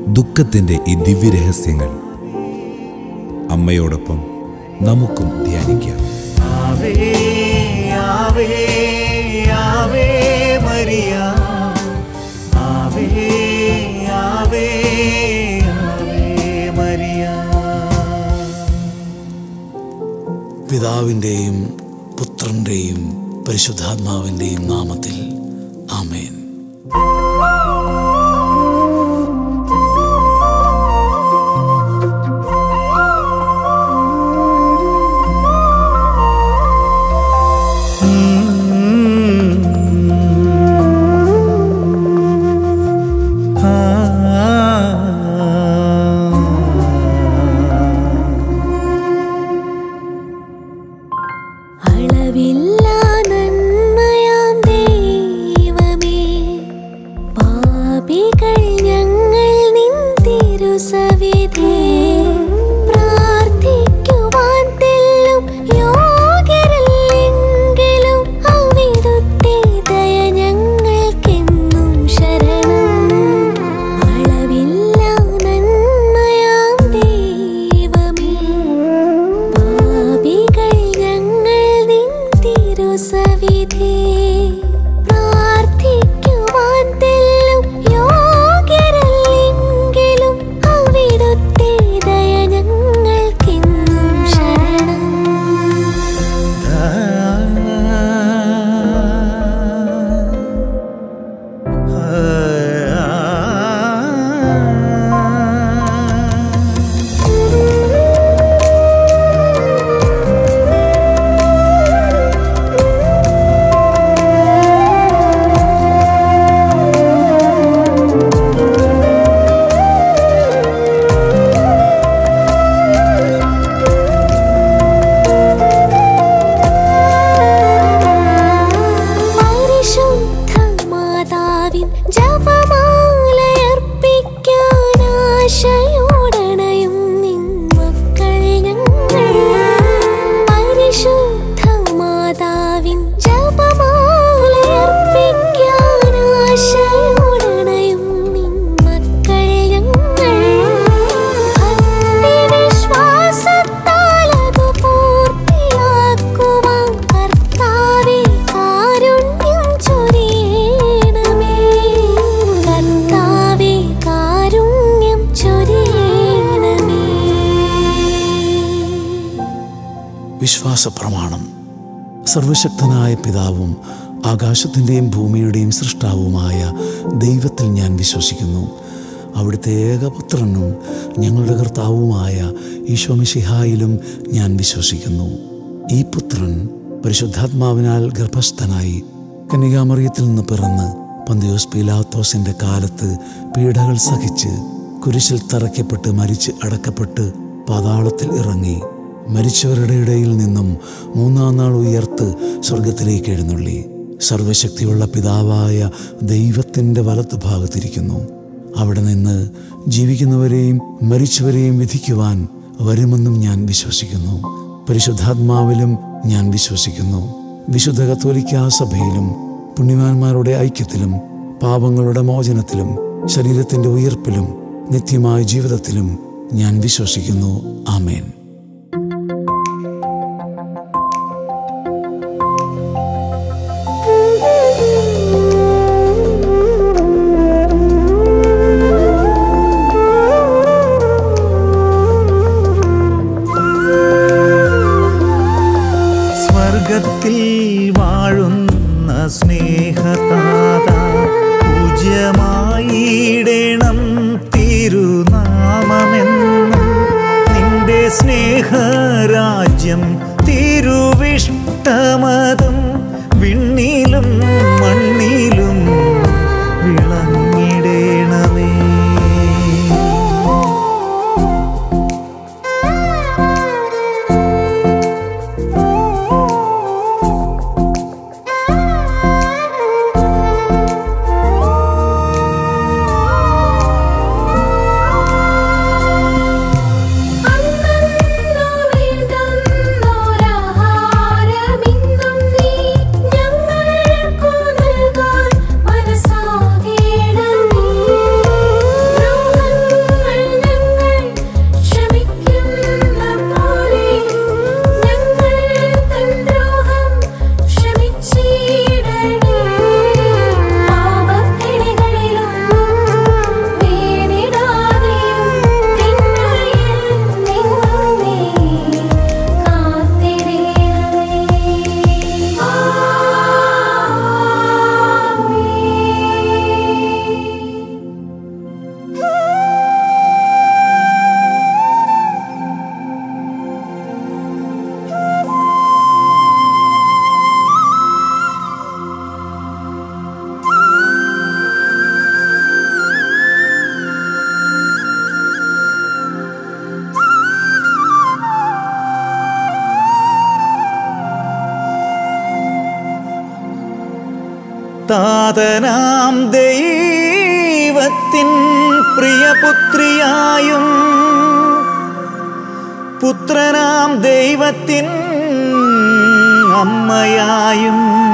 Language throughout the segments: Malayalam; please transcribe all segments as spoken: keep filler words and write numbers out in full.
ദുഃഖത്തിൻ്റെ ഈ ദിവ്യരഹസ്യങ്ങൾ അമ്മയോടൊപ്പം നമുക്കും ധ്യാനിക്കാം. Ave Ave Ave Maria, Ave Ave Ave Maria. പിതാവിൻ്റെയും പുത്രൻ്റെയും പരിശുദ്ധാത്മാവിൻ്റെയും നാമത്തിൽ ആമേൻ. വിശ്വാസപ്രമാണം. സർവശക്തനായ പിതാവും ആകാശത്തിൻ്റെയും ഭൂമിയുടെയും സൃഷ്ടാവുമായ ദൈവത്തിൽ ഞാൻ വിശ്വസിക്കുന്നു. അവിടുത്തെ ഏകപുത്രനും ഞങ്ങളുടെ കർത്താവുമായ ഈശോ മിശിഹായിലും ഞാൻ വിശ്വസിക്കുന്നു. ഈ പുത്രൻ പരിശുദ്ധാത്മാവിനാൽ ഗർഭസ്ഥനായി കന്യകാമറിയത്തിൽ നിന്ന് പിറന്ന് പന്തിയോസ് പീലാത്തോസിൻ്റെ കാലത്ത് പീഡകൾ സഹിച്ച് കുരിശിൽ തറയ്ക്കപ്പെട്ട് മരിച്ച് അടക്കപ്പെട്ട് പാതാളത്തിൽ ഇറങ്ങി മരിച്ചവരുടെ ഇടയിൽ നിന്നും മൂന്നാം നാൾ ഉയർത്ത് സ്വർഗത്തിലേക്ക് എഴുന്നള്ളി സർവശക്തിയുള്ള പിതാവായ ദൈവത്തിൻ്റെ വലത്തുഭാഗത്തിരിക്കുന്നു. അവിടെ നിന്ന് ജീവിക്കുന്നവരെയും മരിച്ചവരെയും വിധിക്കുവാൻ വരുമെന്നും ഞാൻ വിശ്വസിക്കുന്നു. പരിശുദ്ധാത്മാവിലും ഞാൻ വിശ്വസിക്കുന്നു. വിശുദ്ധ കത്തോലിക്കാ സഭയിലും പുണ്യവാന്മാരുടെ ഐക്യത്തിലും പാപങ്ങളുടെ മോചനത്തിലും ശരീരത്തിൻ്റെ ഉയർപ്പിലും നിത്യമായ ജീവിതത്തിലും ഞാൻ വിശ്വസിക്കുന്നു. ആമേൻ. സ്വർഗത്തിൽ വാഴുന്ന സ്നേഹതാത, പൂജ്യമായിടണം തിരുനാമമെന്നും നിന്റെ സ്നേഹ താതനാം ദൈവത്തിൻ പ്രിയപുത്രിയായും പുത്രനാം ദൈവത്തിൻ അമ്മയായും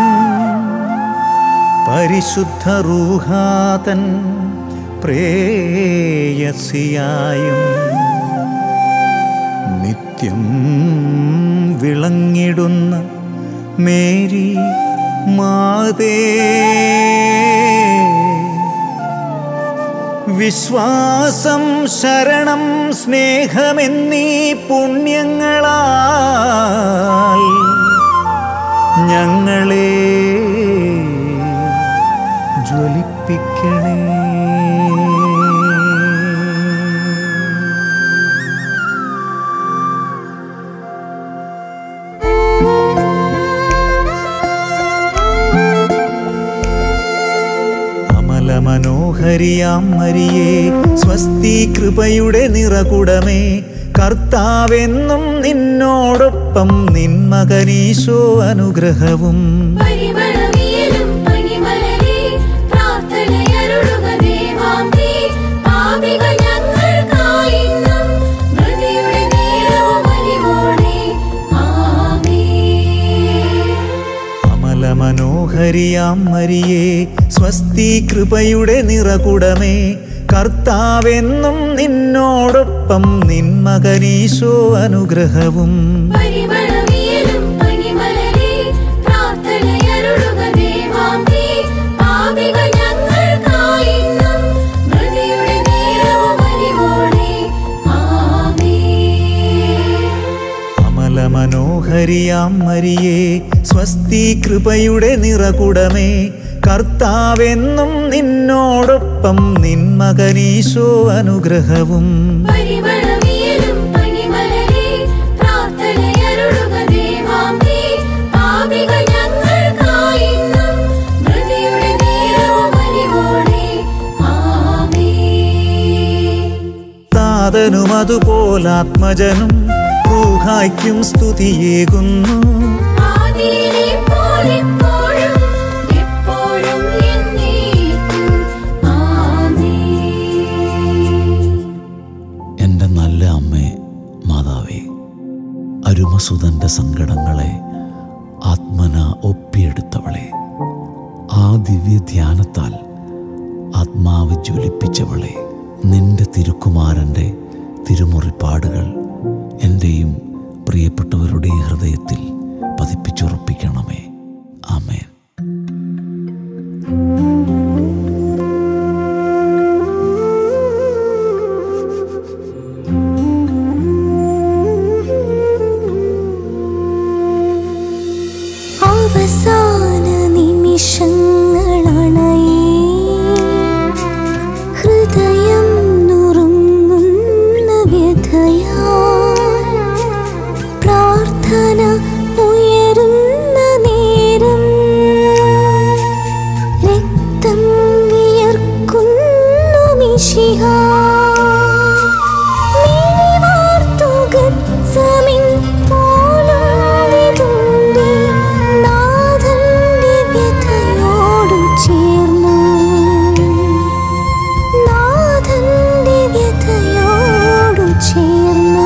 പരിശുദ്ധ റൂഹാതൻ പ്രേയസിയായും നിത്യം വിളങ്ങിടുന്ന മേരി മാതേ, വിശ്വാസം ശരണം സ്നേഹമെന്നീ പുണ്യങ്ങളാൽ ഞങ്ങളെ ജ്വലിപ്പിക്കണേ. മനോഹരിയാം മരിയേ, സ്വസ്തി കൃപയുടെ നിറകുടമേ, കർത്താവെന്നും നിന്നോടൊപ്പം നിൻ മകനീശോ അനുഗ്രഹവും മനോഹരിയാം മരിയേ, സ്വസ്തി കൃപയുടെ നിറകുടമേ, കർത്താവെന്നും നിന്നോടൊപ്പം നിൻ മകനീശോ അനുഗ്രഹവും മനോഹരിയാം മരിയേ, സ്വസ്തി കൃപയുടെ നിറകുടമേ, കർത്താവെന്നും നിന്നോടൊപ്പം നിൻ മകനീശോ അനുഗ്രഹവും താതനും അതുപോലാത്മജനും റൂഹായ്ക്കും സ്തുതിയേകുന്നു. എൻ്റെ നല്ല അമ്മേ മാതാവേ, അരുമസുതൻ്റെ സങ്കടങ്ങളെ ആത്മന ഒപ്പിയെടുത്തവളെ, ആ ദിവ്യ ധ്യാനത്താൽ ആത്മാവ് ജ്വലിപ്പിച്ചവളെ, നിന്റെ തിരുക്കുമാരൻ്റെ തിരുമുറിപ്പാടുകൾ എൻ്റെയും പ്രിയപ്പെട്ടവരുടെ ഹൃദയത്തിൽ പതിപ്പിച്ചുറപ്പിക്കണമേ. ആമേൻ. അവസാന നിമിഷങ്ങളണയേ, ഹൃദയം നുറുങ്ങുന്ന വ്യഥയാ, പ്രാർത്ഥന ഉയരുന്ന നേരം, രക്തം വിയർക്കുന്നു മിശിഹാ, നീവാർത്തു ഗത്സമിൻ പോലും വിതുമ്പി, നാഥന്റെ വ്യഥയോടു ചേർന്നു, നാഥന്റെ വ്യഥയോടു ചേർന്നു.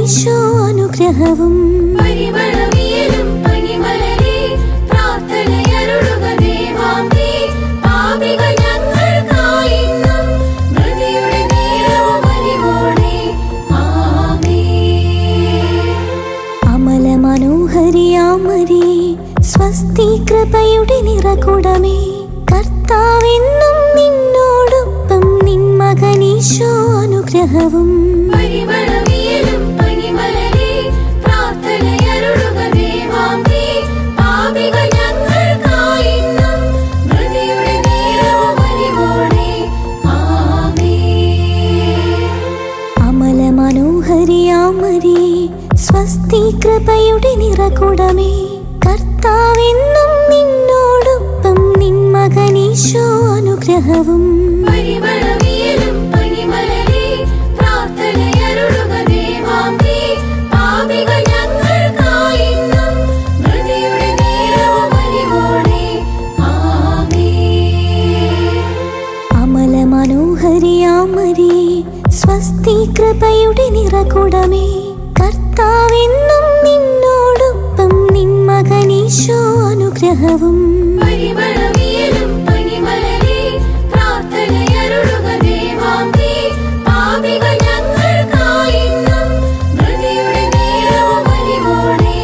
നിന്മകനീശോ അനുഗ്രഹവും പരിമളവിയലും പനിമലരെ പ്രാർത്ഥനയരുളുക ദേവാംബേ. പാപികൾ ഞങ്ങൾക്കായിന്നും മൃതിയുടെ നേരവും അലിവോടെ. ആമേൻ. അമല മനോഹരിയാമരേ സ്വസ്തി കൃപയുടെ നിറകുടമേ കർത്താവെന്നും നിന്നോടൊപ്പം നിന്മകനീശോ അനുഗ്രഹവും പരിമളവിയലും പനിമലരെ പ്രാർത്ഥനയരുളുക ദേവാംബേ. പാപികൾ ഞങ്ങൾക്കായിന്നും മൃതിയുടെ നേരവും അലിവോടെ. ആമേൻ. അമല മനോഹരിയാമരേ സ്വസ്തി കൃപയുടെ നിറകുടമേ കർത്താവെന്നും നിന്നോടൊപ്പം നിന്മകനീശോ അനുഗ്രഹവും പരിമളവിയലും പനിമലരെ പ്രാർത്ഥനയരുളുക ദേവാംബേ. പാപികൾ ഞങ്ങൾക്കായിന്നും മൃതിയുടെ നേരവും അലിവോടെ. ആമേൻ. അമല മനോഹരിയാമരേ സ്വസ്തി കൃപയുടെ നിറകുടമേ കർത്താവെന്നും നിന്നോടൊപ്പം നിന്മകനീശോ അനുഗ്രഹവും പരിമളവിയലും പനിമലരെ പ്രാർത്ഥനയരുളുക ദേവാംബേ. പാപികൾ ഞങ്ങൾക്കായിന്നും മൃതിയുടെ നേരവും അലിവോടെ.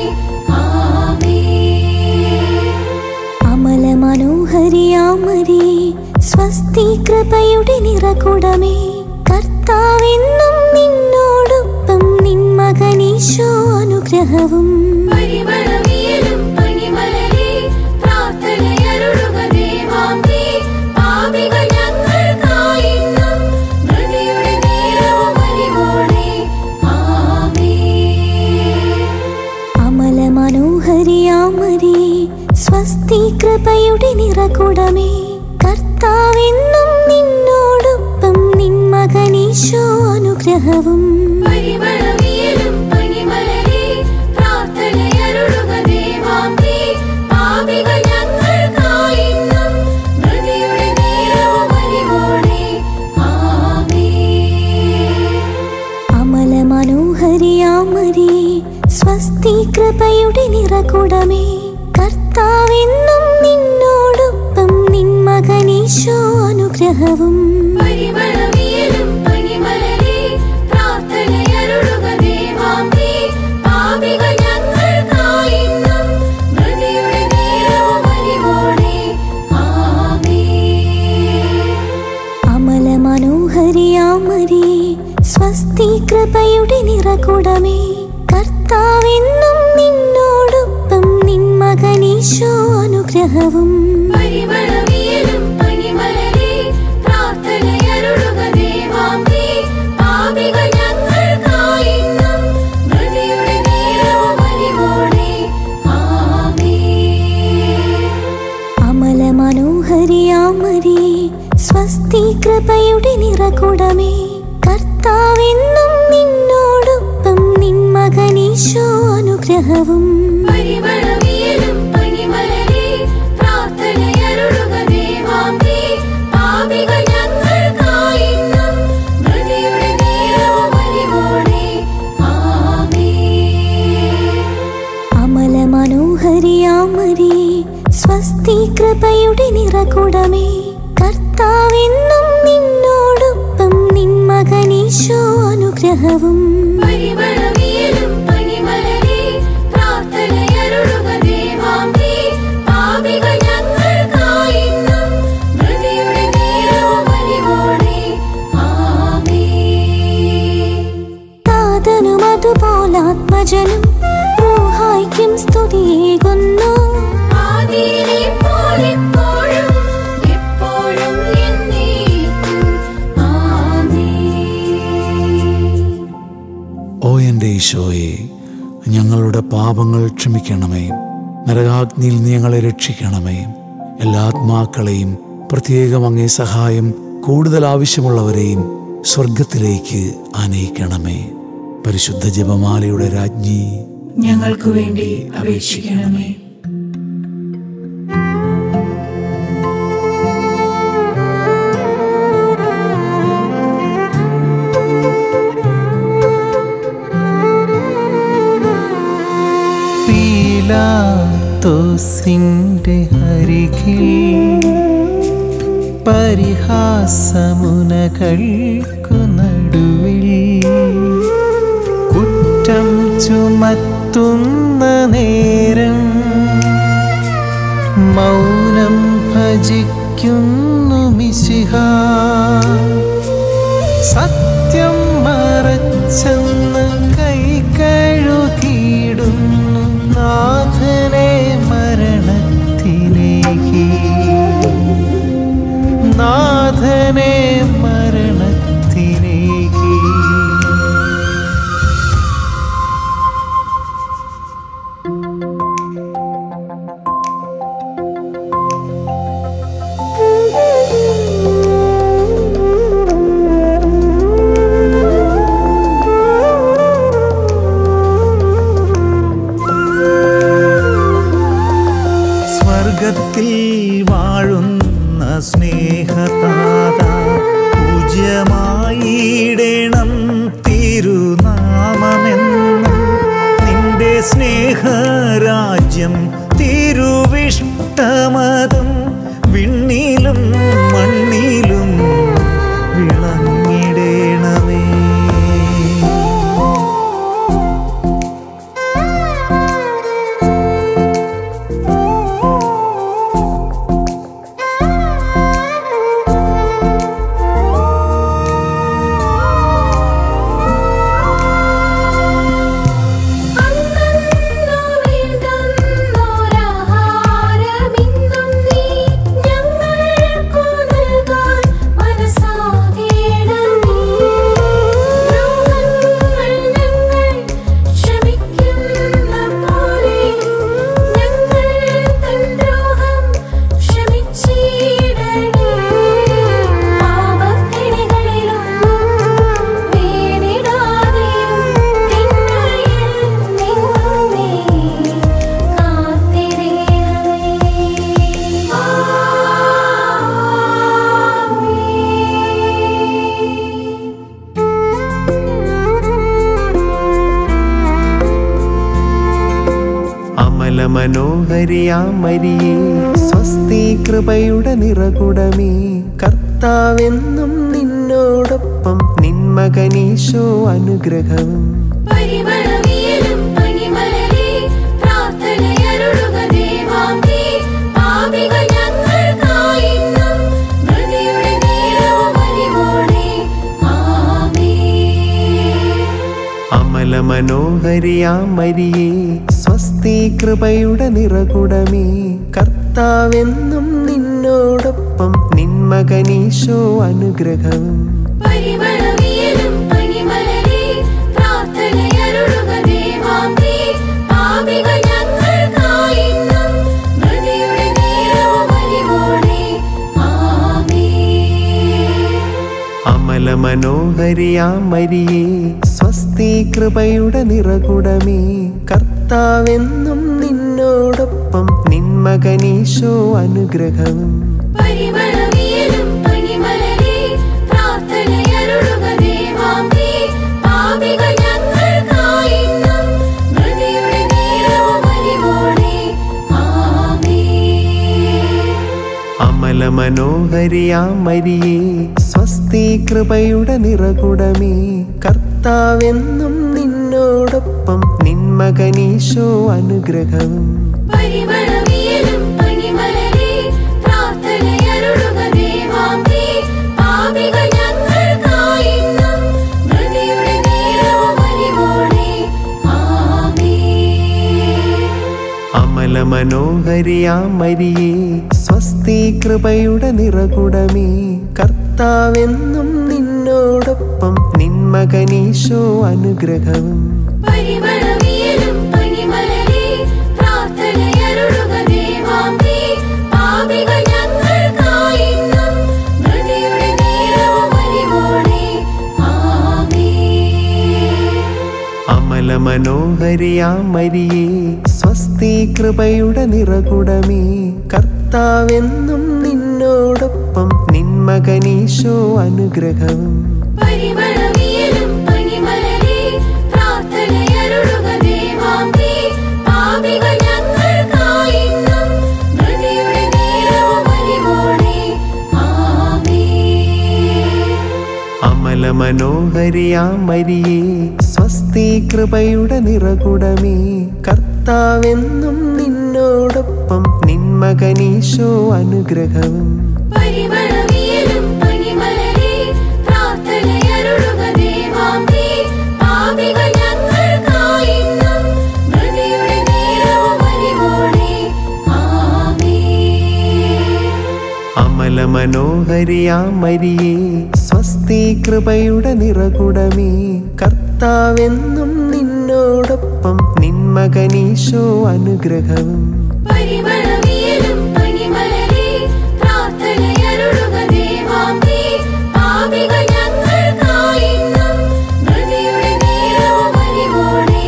ആമേൻ. അമല മനോഹരിയാമരേ സ്വസ്തി കൃപയുടെ നിറകുടമേ കർത്താവെന്നും നിന്നോടൊപ്പം നിന്മകനീശോ അനുഗ്രഹവും പരിമളവിയലും പനിമലരെ പ്രാർത്ഥനയരുളുക ദേവാംബേ. പാപികൾ ഞങ്ങൾക്കായിന്നും മൃതിയുടെ നേരവും അലിവോടെ. ആമേൻ. അമല മനോഹരിയാമരേ സ്വസ്തി കൃപയുടെ നിറകുടമേ കർത്താവെന്നും നിന്നോടൊപ്പം നിന്മകനീശോ അനുഗ്രഹവും പരിമളവിയലും പനിമലരെ പ്രാർത്ഥനയരുളുക ദേവാംബേ. പാപികൾ ഞങ്ങൾക്കായിന്നും മൃതിയുടെ നേരവും അലിവോടെ. ആമേൻ. അമല മനോഹരിയാമരേ സ്വസ്തി കൃപയുടെ നിറകുടമേ കർത്താവെന്നും നിന്നോടൊപ്പം നിന്മകനീശോ അനുഗ്രഹവും പരിമളവിയലും പനിമലരെ പ്രാർത്ഥനയരുളുക ദേവാംബേ. പാപികൾ ഞങ്ങൾക്കായിന്നും മൃതിയുടെ നേരവും അലിവോടെ. ആമേൻ. അമല മനോഹരിയാമരേ സ്വസ്തി കൃപയുടെ നിറകുടമേ കർത്താവെന്നും നിന്നോടൊപ്പം നിന്മകനീശോ അനുഗ്രഹവും പരിമളവിയലും പനിമലരെ പ്രാർത്ഥനയരുളുക ദേവാംബേ. പാപികൾ ഞങ്ങൾക്കായിന്നും മൃതിയുടെ നേരവും അലിവോടെ. ആമേൻ. അമല മനോഹരിയാമരേ സ്വസ്തി കൃപയുടെ നിറകുടമേ കർത്താവെന്നും നിന്നോടൊപ്പം നിന്മകനീശോ അനുഗ്രഹവും പരിമളവിയലും പനിമലരെ പ്രാർത്ഥനയരുളുക ദേവാംബേ. പാപികൾ ഞങ്ങൾക്കായിന്നും മൃതിയുടെ നേരവും അലിവോടെ. ആമേൻ. അമല മനോഹരിയാമരേ സ്വസ്തി കൃപയുടെ നിറകുടമേ കർത്താവെന്നും നിന്നോടൊപ്പം നിന്മകനീശോ അനുഗ്രഹവും പരിമളവിയലും പനിമലരെ പ്രാർത്ഥനയരുളുക ദേവാംബേ. പാപികൾ ഞങ്ങൾക്കായിന്നും മൃതിയുടെ നേരവും അലിവോടെ. ആമേൻ. താതനും അതുപോലാത്മജനും റൂഹായ്ക്കും സ്തുതിയേകുന്നു ആദിയിലെ പോലെപ്പോഴും എപ്പോഴും എന്നേക്കും. ആമേൻ. ഓ എൻ്റെ ഈശോയെ, ഞങ്ങളുടെ പാപങ്ങൾ ക്ഷമിക്കണമേ. നരകാഗ്നിയിൽ നീ ഞങ്ങളെ രക്ഷിക്കണമേ. എല്ലാ ആത്മാക്കളെയും, പ്രത്യേകം അങ്ങേ സഹായം കൂടുതൽ ആവശ്യമുള്ളവരെയും സ്വർഗത്തിലേക്ക് ആനയിക്കണമേ. പരിശുദ്ധ ജപമാലയുടെ രാജ്ഞി, ഞങ്ങൾക്ക് വേണ്ടി അപേക്ഷിക്കണമേ. പീലാത്തോസിന്റെ അരികിൽ പരിഹാസമുനകൾക്കു നടുവിൽ കുറ്റം ചുമത്തുന്ന നേരം മൗനം ഭജിക്കുന്നു മിശിഹാ. സത്യം മറച്ചെന്ന് കൈ കഴുകിയിടുന്നു നാഥനെ മരണത്തിലേക്ക്, നാഥനെ മരണത്തിലേക്ക്. സ്വർഗത്തിൽ വാഴുന്ന സ്നേഹതാത പൂജ്യമായിടണം തിരുനാമമെന്നും നിന്റെ സ്നേഹരാജ്യം തിരുവിഷ്ടമതും വിണ്ണിലും മണ്ണിലും വിളങ്ങിടേണമേ. മനോഹരിയാമരിയേ സ്വസ്തി കൃപയുടെ നിറകുടമേ, കർത്താവെന്നും നിന്നോടൊപ്പം നിന്മകനീശോ അനുഗ്രഹവും. പരിമളവിയലും പനിമലരേ പ്രാർത്ഥനയരുളുക ദേവാംബേ, പാപികൾ ഞങ്ങൾക്കായിന്നും മൃതിയുടെ നേരവും അലിവോടെ ആമേൻ. അമല മനോഹരിയാമരിയേ സ്വസ്തി കൃപയുടെ നിറകുടമേ, കർത്താവെന്നും നിന്നോടൊപ്പം നിന്മകനീശോ അനുഗ്രഹവും. പരിമളവിയലും പനിമലരേ പ്രാർത്ഥനയരുളുക ദേവാംബേ, പാപികൾ ഞങ്ങൾക്കായിന്നും മൃതിയുടെ നേരവും അലിവോടെ ആമേൻ. അമല മനോഹരിയാമരിയേ സ്വസ്തി കൃപയുടെ നിറകുടമേ, കർത്താവെന്നും നിന്നോടൊപ്പം നിന്മകനീശോ അനുഗ്രഹവും. പരിമളവിയലും പനിമലരേ പ്രാർത്ഥനയരുളുക ദേവാംബേ, പാപികൾ ഞങ്ങൾക്കായിന്നും മൃതിയുടെ നേരവും അലിവോടെ ആമേൻ. അമല മനോഹരിയാമരിയേ സ്വസ്തി കൃപയുടെ നിറകുടമേ, കർത്താവെന്നും നിന്നോടൊപ്പം നിന്മകനീശോ അനുഗ്രഹവും. പരിമളവിയലും പനിമലരേ പ്രാർത്ഥനയരുളുക ദേവാംബേ, പാപികൾ ഞങ്ങൾക്കായിന്നും മൃതിയുടെ നേരവും അലിവോടെ ആമേൻ. അമല മനോഹരിയാമരിയേ സ്വസ്തി കൃപയുടെ നിറകുടമേ, കർത്താവെന്നും നിന്നോടൊപ്പം നിന്മകനീശോ അനുഗ്രഹവും. പരിമളവിയലും പനിമലരേ പ്രാർത്ഥനയരുളുക ദേവാംബേ, പാപികൾ ഞങ്ങൾക്കായിന്നും മൃതിയുടെ നേരവും അലിവോടെ ആമേൻ. അമല മനോഹരിയാമരിയേ സ്വസ്തി കൃപയുടെ നിറകുടമേ, കർത്താവെന്നും നിന്നോടൊപ്പം നിന്മകനീശോ അനുഗ്രഹവും. പരിമളവിയലും പനിമലരേ പ്രാർത്ഥനയരുളുക ദേവാംബേ, പാപികൾ ഞങ്ങൾക്കായി മനോഹരിയാം മരിയേ സ്വസ്തി കൃപയുടെ നിറകുടമേ കർത്താവെന്നും നിന്നോടൊപ്പം നിൻ മകനീശോ അനുഗ്രഹവും പരിമളവിയലും പനിമലരേ പ്രാർത്ഥനയരുളുക ദേവാംബേ പാപികൾ ഞങ്ങൾക്കായിന്നും മൃതിയുടെ നേരവും അലിവോടെ ആമേൻ. അമല മനോഹരിയാം മരിയേ സ്വസ്തി കൃപയുടെ നിറകുടമേ കർത്താവെന്നും നിന്നോടൊപ്പം നിൻ മകനീശോ അനുഗ്രഹവും പരിമളവിയലും പനിമലരേ പ്രാർത്ഥനയരുളുക ദേവാംബേ പാപികൾ ഞങ്ങൾക്കായിന്നും മൃതിയുടെ നേരവും അലിവോടെ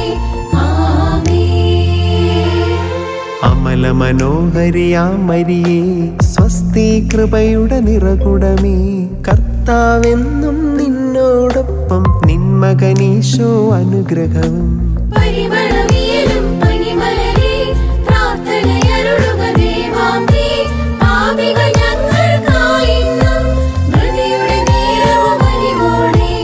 ആമേൻ. അമല മനോഹരിയാം മരിയേ സ്വസ്തി കൃപയുടെ നിറകുടമേ കർത്താവെന്നും നിന്നോടൊപ്പം നിൻ മകനീശോ അനുഗ്രഹവും പരിമളവിയലും പനിമലരേ പ്രാർത്ഥനയരുളുക ദേവാംബേ പാപികൾ ഞങ്ങൾക്കായിന്നും മൃതിയുടെ നേരവും അലിവോടെ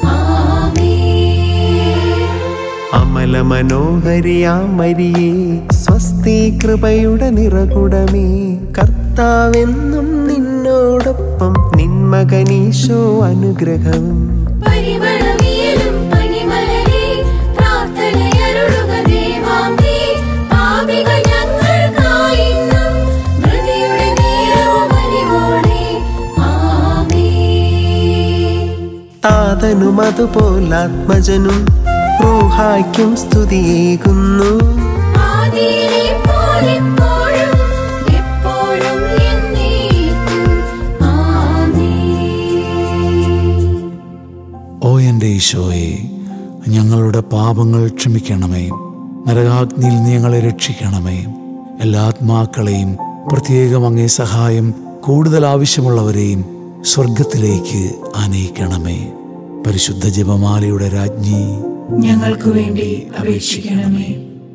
ആമേൻ. അമല മനോഹരിയാം മരിയേ സ്വസ്തി കൃപയുടെ നിറകുടമേ കർത്താവെന്നും നിന്നോടൊപ്പം നിൻ മകനീശോ അനുഗ്രഹവും പരിമളവിയലും പനിമലരേ പ്രാർത്ഥനയരുളുക ദേവാംബേ പാപികൾ ഞങ്ങൾക്കായിന്നും മൃതിയുടെ നേരവും അലിവോടെ ആമേൻ. താതനും അതുപോലാത്മജനും റൂഹായ്ക്കും സ്തുതിയേകുന്നു ആദിയിലെ പോലെപ്പോഴും എപ്പോഴും എന്നേക്കും ആമേൻ. ഓ എൻ്റെ ഈശോയെ, ഞങ്ങളുടെ പാപങ്ങൾ ക്ഷമിക്കണമേ, നരകാഗ്നിയിൽ നീ ഞങ്ങളെ രക്ഷിക്കണമേ, എല്ലാ ആത്മാക്കളെയും പ്രത്യേകം അങ്ങേ സഹായം കൂടുതൽ ആവശ്യമുള്ളവരെയും സ്വർഗത്തിലേക്ക് ആനയിക്കണമേ. പരിശുദ്ധ ജപമാലയുടെ രാജ്ഞി, ഞങ്ങൾക്ക് വേണ്ടി അപേക്ഷിക്കണമേ.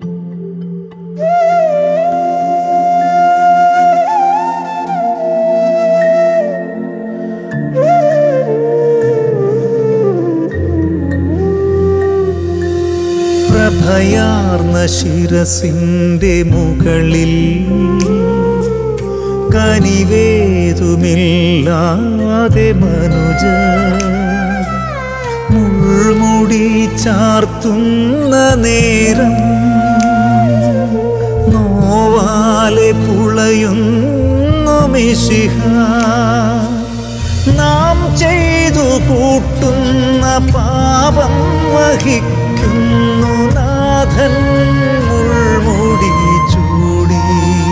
പ്രഭയാർന്ന ശിരസിന്റെ മുകളിൽ കനിവേതുമില്ലാതെ മനുജ മുൾമുടി ചാർത്തുന്ന നേരം നോവാലെ പുളയുന്നു മിശിഹ നാം ചെയ്തു കൂട്ടുന്ന പാപം വഹിക്കുന്നു നാഥൻ മുൾമുടി ചൂടി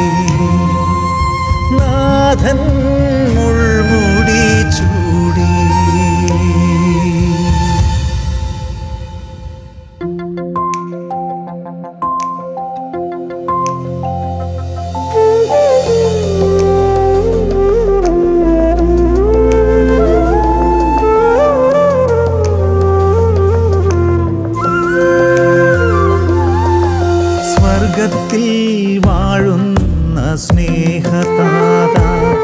നാഥൻ മുൾമുടി ചൂടി സ്വർഗത്തിൽ വാഴുന്ന സ്നേഹതാത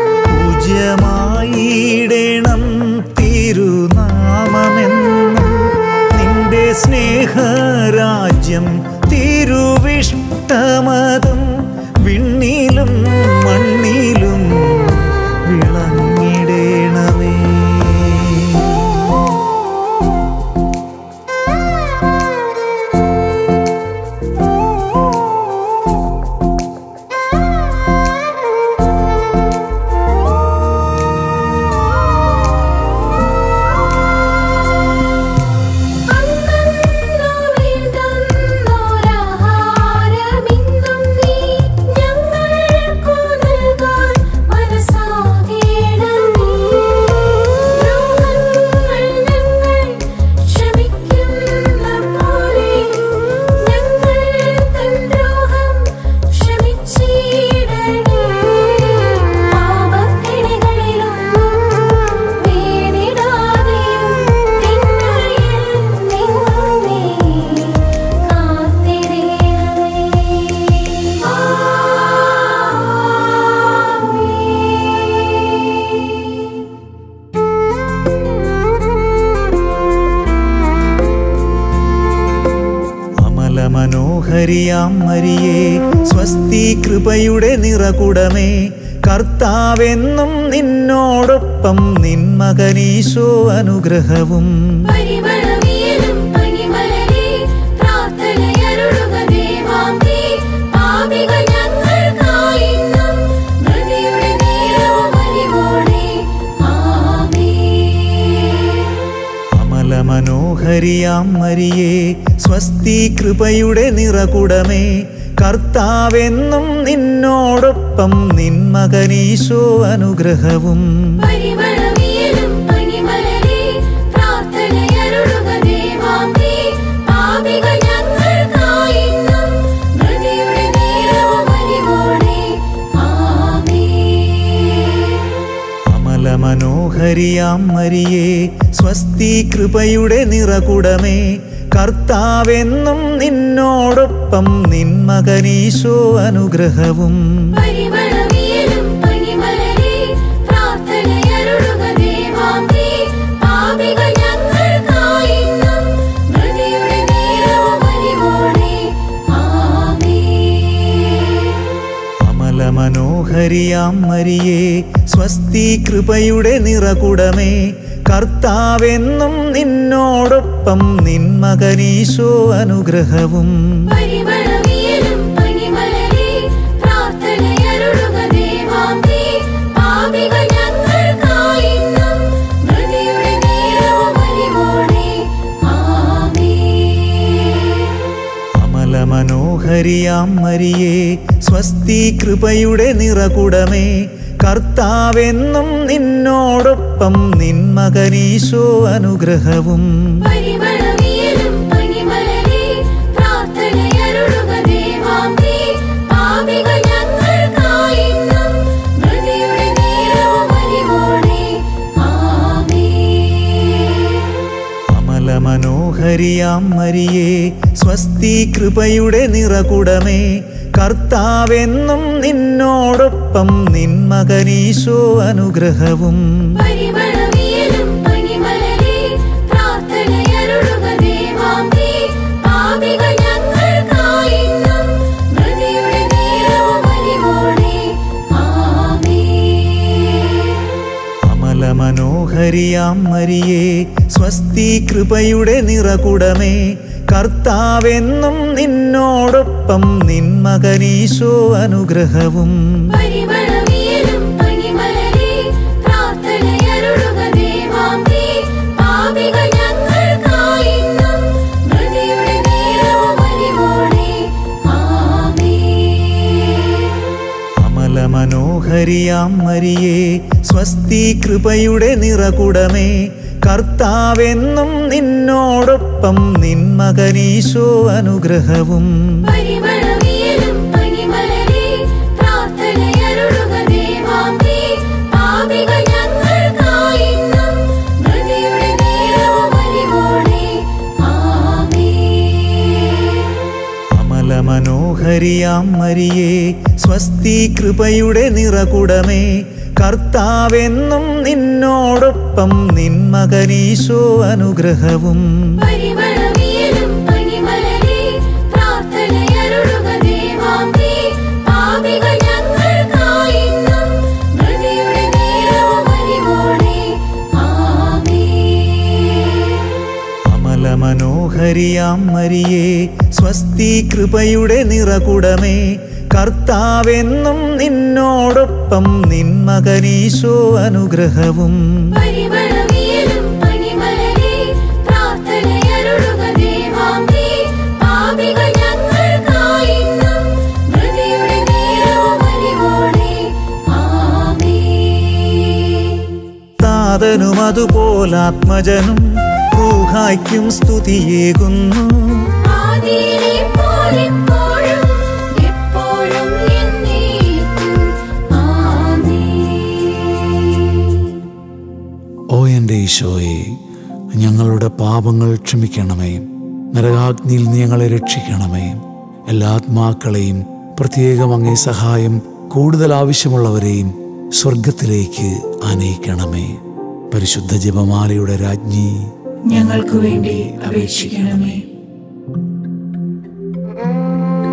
പൂജ്യമായിടണം തിരുനാമമെന്നും നിന്റെ സ്നേഹരാജ്യം തിരുവിഷ്ടമതും വിണ്ണിലും മണ്ണിലും വിളങ്ങിടേണമേ. അന്നോരാഹാരമിന്നും നീ ഞങ്ങൾക്കു മനോഹരിയാം മരിയേ സ്വസ്തി കൃപയുടെ നിറകുടമേ കർത്താവെന്നും നിന്നോടൊപ്പം നിൻ മകനീശോ അനുഗ്രഹവും പരിമളവിയലും പനിമലരേ പ്രാർത്ഥനയരുളുക ദേവാംബേ പാപികൾ ഞങ്ങൾക്കായിന്നും മൃതിയുടെ നേരവും അലിവോടെ ആമേൻ. അമല മനോഹരിയാം മരിയേ സ്വസ്തി കൃപയുടെ നിറകുടമേ കർത്താവെന്നും നിന്നോടൊപ്പം നിൻ മകനീശോ അനുഗ്രഹവും പരിമളവിയലും പനിമലരേ പ്രാർത്ഥനയരുളുക ദേവാംബേ പാപികൾ ഞങ്ങൾക്കായിന്നും മൃതിയുടെ നേരവും അലിവോടെ ആമേൻ. അമല മനോഹരിയാം മരിയേ സ്വസ്തി കൃപയുടെ നിറകുടമേ കർത്താവെന്നും നിന്നോടൊപ്പം നിൻ മകനീശോ അനുഗ്രഹവും പരിമളവിയലും പനിമലരേ പ്രാർത്ഥനയരുളുക ദേവാംബേ പാപികൾ ഞങ്ങൾക്കായിന്നും മൃതിയുടെ നേരവും അലിവോടെ ആമേൻ. അമല മനോഹരിയാം മരിയേ സ്വസ്തി കൃപയുടെ നിറകുടമേ കർത്താവെന്നും നിന്നോടൊപ്പം നിൻ മകനീശോ അനുഗ്രഹവും പരിമളവിയലും പനിമലരേ പ്രാർത്ഥനയരുളുക ദേവാംബേ പാപികൾ ഞങ്ങൾക്കായിന്നും മൃതിയുടെ നേരവും അലിവോടെ ആമേൻ. അമല മനോഹരിയാം മരിയേ സ്വസ്തി കൃപയുടെ നിറകുടമേ കർത്താവെന്നും നിന്നോടൊപ്പം നിൻ മകനീശോ അനുഗ്രഹവും പരിമളവിയലും പനിമലരേ പ്രാർത്ഥനയരുളുക ദേവാംബേ പാപികൾ ഞങ്ങൾക്കായിന്നും മൃതിയുടെ നേരവും അലിവോടെ ആമേൻ. അമല മനോഹരിയാം മരിയേ സ്വസ്തി കൃപയുടെ നിറകുടമേ കർത്താവെന്നും നിന്നോടൊപ്പം നിൻ മകനീശോ അനുഗ്രഹവും പരിമളവിയലും പനിമലരേ പ്രാർത്ഥനയരുളുക ദേവാംബേ പാപികൾ ഞങ്ങൾക്കായിന്നും മൃതിയുടെ നേരവും അലിവോടെ ആമേൻ. അമല മനോഹരിയാം മരിയേ സ്വസ്തി കൃപയുടെ നിറകുടമേ കർത്താവെന്നും നിന്നോടൊപ്പം നിൻ മകനീശോ അനുഗ്രഹവും പരിമളവിയലും പനിമലരേ പ്രാർത്ഥനയരുളുക ദേവാംബേ പാപികൾ ഞങ്ങൾക്കായിന്നും മൃതിയുടെ നേരവും അലിവോടെ ആമേൻ. അമല മനോഹരിയാം മരിയേ സ്വസ്തി കൃപയുടെ നിറകുടമേ കർത്താവെന്നും നിന്നോടൊപ്പം നിൻ മകനീശോ അനുഗ്രഹവും പരിമളവിയലും പനിമലരേ പ്രാർത്ഥനയരുളുക ദേവാംബേ പാപികൾ ഞങ്ങൾക്കായിന്നും മൃതിയുടെ നേരവും അലിവോടെ ആമേൻ. അമല മനോഹരിയാം മരിയേ സ്വസ്തി കൃപയുടെ നിറകുടമേ കർത്താവെന്നും നിന്നോടൊപ്പം നിൻ മകനീശോ അനുഗ്രഹവും പരിമളവിയലും പനിമലരേ പ്രാർത്ഥനയരുളുക ദേവാംബേ പാപികൾ ഞങ്ങൾക്കായിന്നും മൃതിയുടെ നേരവും അലിവോടെ ആമേൻ. അമല മനോഹരിയാം മരിയേ സ്വസ്തി കൃപയുടെ നിറകുടമേ കർത്താവെന്നും നിന്നോടൊപ്പം നിൻ മകനീശോ അനുഗ്രഹവും പരിമളവിയലും പനിമലരേ പ്രാർത്ഥനയരുളുക ദേവാംബേ പാപികൾ ഞങ്ങൾക്കായിന്നും മൃതിയുടെ നേരവും അലിവോടെ ആമേൻ. താതനും അതുപോലാത്മജനും റൂഹായ്ക്കും സ്തുതിയേകുന്നു ആദിയിലെ പോലെപ്പോഴും എപ്പോഴും എന്നേക്കും ആമേൻ. ഓ എൻ്റെ ഈശോയെ, ഞങ്ങളുടെ പാപങ്ങൾ ക്ഷമിക്കണമേ, നരകാഗ്നിയിൽ നീ ഞങ്ങളെ രക്ഷിക്കണമേ. എല്ലാ ആത്മാക്കളെയും, പ്രത്യേകം അങ്ങേ സഹായം കൂടുതൽ ആവശ്യമുള്ളവരെയും സ്വർഗത്തിലേക്ക് ആനയിക്കണമേ. പരിശുദ്ധ ജപമാലയുടെ രാജ്ഞി, ഞങ്ങൾക്ക് വേണ്ടി അപേക്ഷിക്കണമേ.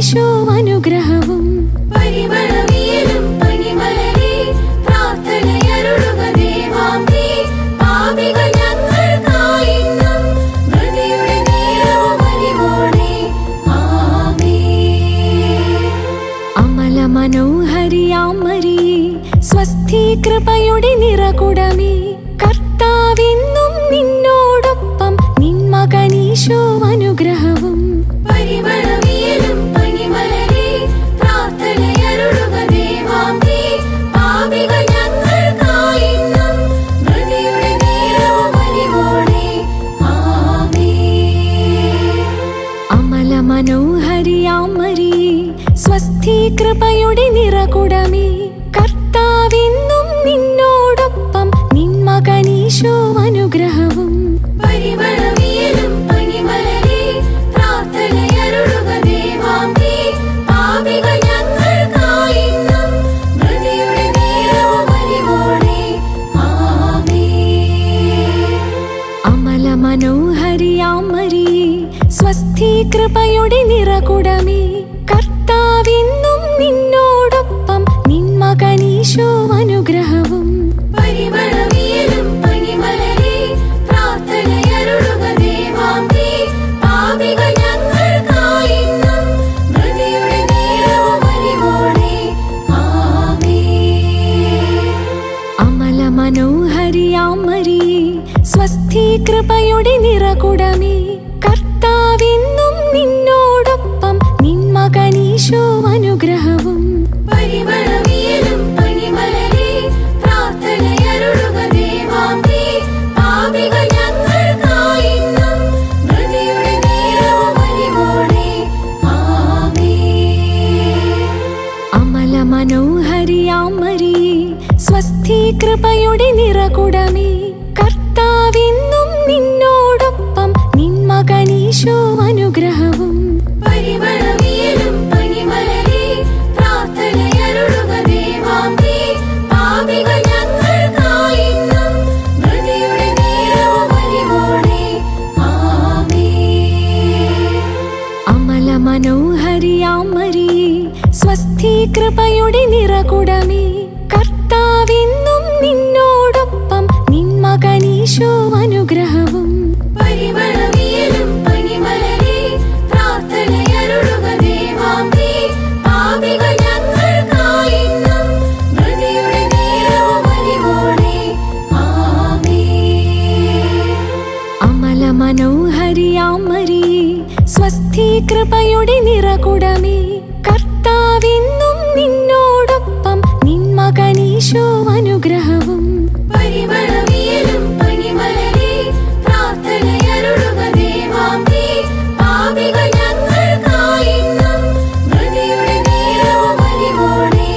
നീമാകനീശോ അനുഗ്രഹവും പരിമളവിയലും പനിമലരെ പ്രാർത്ഥനയരുളുക ദേവാംബേ. പാപികൾ ഞങ്ങൾക്കായിന്നും മൃതിയുടെ നേരവും അലിവോടെ. ആമേൻ. അമല മനോഹരിയാം മരിയേ സ്വസ്തി കൃപയുടെ നിറകുടമേ കർത്താവെന്നും നിന്നോടൊപ്പം നിൻ മകനീശോ അനുഗ്രഹവും പരിമളവിയലും പനിമലരെ പ്രാർത്ഥനയരുളുക ദേവാംബേ. പാപികൾ ഞങ്ങൾക്കായിന്നും മൃതിയുടെ നേരവും അലിവോടെ. ആമേൻ. അമല മനോഹരിയാം മരിയേ സ്വസ്തി കൃപയുടെ നിറകുടമേ കർത്താവെന്നും നിന്നോടൊപ്പം നിൻ മകനീശോ അനുഗ്രഹവും പരിമളവിയലും പനിമലരെ പ്രാർത്ഥനയരുളുക ദേവാംബേ. പാപികൾ ഞങ്ങൾക്കായിന്നും മൃതിയുടെ നേരവും അലിവോടെ. ആമേൻ. അമല മനോഹരിയാം മരിയേ സ്വസ്തി കൃപയുടെ നിറകുടമേ കർത്താവെന്നും നിന്നോടൊപ്പം നിൻ മകനീശോ അനുഗ്രഹവും പരിമളവിയലും പനിമലരെ പ്രാർത്ഥനയരുളുക ദേവാംബേ. പാപികൾ ഞങ്ങൾക്കായിന്നും മൃതിയുടെ നേരവും അലിവോടെ. ആമേൻ. അമല മനോഹരിയാം മരിയേ സ്വസ്തി കൃപയുടെ നിറകുടമേ കർത്താവെന്നും നിന്നോടൊപ്പം നിൻ മകനീശോ അനുഗ്രഹവും പരിമളവിയലും പനിമലരെ പ്രാർത്ഥനയരുളുക ദേവാംബേ. പാപികൾ ഞങ്ങൾക്കായിന്നും മൃതിയുടെ നേരവും അലിവോടെ. ആമേൻ. അമല മനോഹരിയാം മരിയേ സ്വസ്തി കൃപയുടെ നിറകുടമേ കർത്താവെന്നും നിന്നോടൊപ്പം നിൻ മകനീശോ അനുഗ്രഹവും പരിമളവിയലും പനിമലരെ പ്രാർത്ഥനയരുളുക ദേവാംബേ. പാപികൾ ഞങ്ങൾക്കായിന്നും മൃതിയുടെ നേരവും അലിവോടെ. ആമേൻ. അമല മനോഹരിയാം മരിയേ സ്വസ്തി കൃപയുടെ നിറകുടമേ കർത്താവെന്നും നിന്നോടൊപ്പം നിൻ മകനീശോ അനുഗ്രഹവും പരിമളവിയലും പനിമലരെ പ്രാർത്ഥനയരുളുക ദേവാംബേ. പാപികൾ ഞങ്ങൾക്കായിന്നും മൃതിയുടെ നേരവും അലിവോടെ. ആമേൻ. അമല മനോഹരിയാം മരിയേ സ്വസ്തി കൃപയുടെ നിറകുടമേ കർത്താവെന്നും നിന്നോടൊപ്പം നിൻ മകനീശോ അനുഗ്രഹവും പരിമളവിയലും പനിമലരെ പ്രാർത്ഥനയരുളുക ദേവാംബേ. പാപികൾ ഞങ്ങൾക്കായിന്നും മൃതിയുടെ നേരവും അലിവോടെ.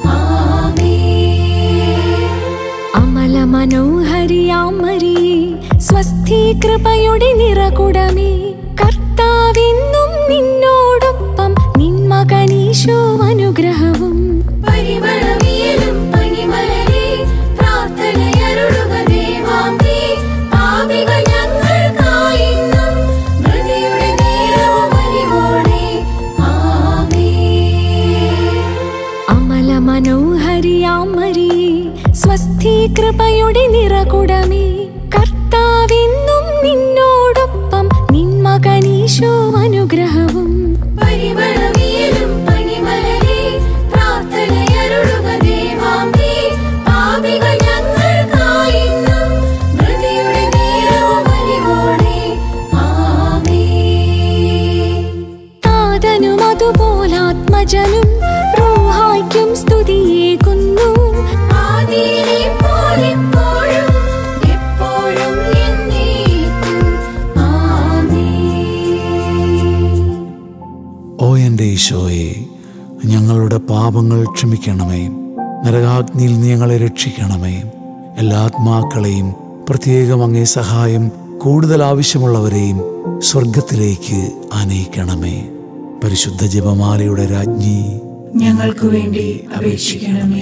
ആമേൻ. അമല മനോഹരിയാം മരിയേ സ്വസ്തി കൃപയുടെ നിറകുടമേ കർത്താവെന്നും നിന്നോടൊപ്പം നിൻ മകനീശോ അനുഗ്രഹവും പരിമളവിയലും പനിമലരെ പ്രാർത്ഥനയരുളുക ദേവാംബേ. പാപികൾ ഞങ്ങൾക്കായിന്നും മൃതിയുടെ നേരവും അലിവോടെ. ആമേൻ. അമല മനോഹരിയാം മരിയേ സ്വസ്തി കൃപയുടെ നിറകുടമേ കർത്താവെന്നും നിന്നോടൊപ്പം നിൻ മകനീശോ അനുഗ്രഹവും പരിമളവിയലും പനിമലരെ പ്രാർത്ഥനയരുളുക ദേവാംബേ. പാപികൾ ഞങ്ങൾക്കായിന്നും മൃതിയുടെ നേരവും അലിവോടെ. ആമേൻ. താതനും അതുപോലാത്മജനും റൂഹായ്ക്കും സ്തുതിയേകുന്നു ആദിയിലെ പോലെപ്പോഴും എപ്പോഴും എന്നേക്കും. ആമേൻ. ഓ എൻ്റെ ഈശോയെ, ഞങ്ങളുടെ പാപങ്ങൾ ക്ഷമിക്കണമേ, നരകാഗ്നിയിൽ നീ ഞങ്ങളെ രക്ഷിക്കണമേ. എല്ലാ ആത്മാക്കളെയും, പ്രത്യേകം അങ്ങേ സഹായം കൂടുതൽ ആവശ്യമുള്ളവരെയും സ്വർഗത്തിലേക്ക് ആനയിക്കണമേ. പരിശുദ്ധ ജപമാലയുടെ രാജ്ഞി, ഞങ്ങൾക്ക് വേണ്ടി അപേക്ഷിക്കണമേ.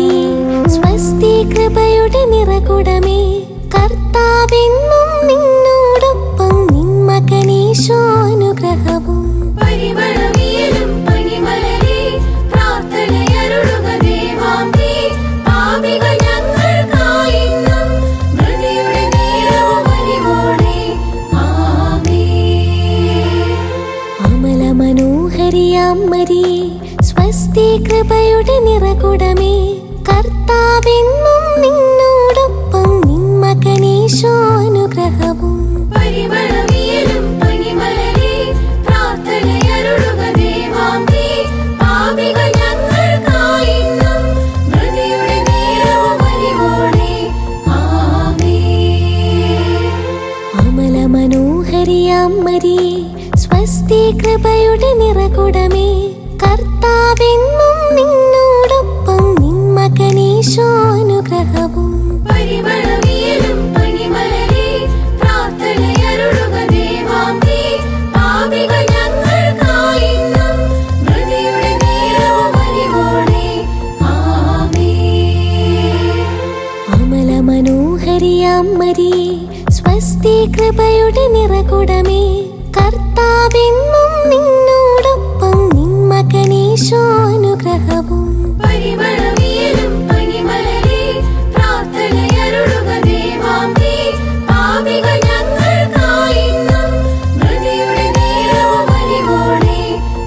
മറിയേ സ്വസ്തി കൃപയുടെ നിറകുടമേ കർത്താവെന്നും നിന്നോടൊപ്പം നിൻ മകനീശോ അനുഗ്രഹവും പരിമളവിയലും പനിമലരേ പ്രാർത്ഥനയരുളുക ദേവാംബേ പാപികൾ ഞങ്ങൾക്കായിന്നും മൃതിയുടെ നേരവും അലിവോടെ ആമേൻ. അമല മനോഹരിയാം മറിയേ സ്വസ്തി കൃപയുടെ നിറകുടമേ കർത്താവെന്നും നിന്നോടൊപ്പം നിൻ മകനീശോ അനുഗ്രഹവും പരിമളവിയലും പനിമലരേ പ്രാർത്ഥനയരുളുക ദേവാംബേ പാപികൾ ഞങ്ങൾക്കായിന്നും മൃതിയുടെ നേരവും അലിവോടെ ആമേൻ. അമല മനോഹരിയാം മറിയേ സ്വസ്തി കൃപയുടെ നിറകുടമേ കർത്താവെന്നും നിന്നോടൊപ്പം നിൻ മകനീശോ അനുഗ്രഹവും പരിമളവിയലും പനിമലരേ പ്രാർത്ഥനയരുളുക ദേവാംബേ പാപികൾ ഞങ്ങൾക്കായിന്നും മൃതിയുടെ നേരവും അലിവോടെ ആമേൻ. അമല മനോഹരിയാം മറിയേ സ്വസ്തി കൃപയുടെ നിറകുടമേ കർത്താവെന്നും നിന്നോടൊപ്പം നിൻ മകനീശോ അനുഗ്രഹവും പരിമളവിയലും പനിമലരേ പ്രാർത്ഥനയരുളുക ദേവാംബേ പാപികൾ ഞങ്ങൾക്കായിന്നും മൃതിയുടെ നേരവും അലിവോടെ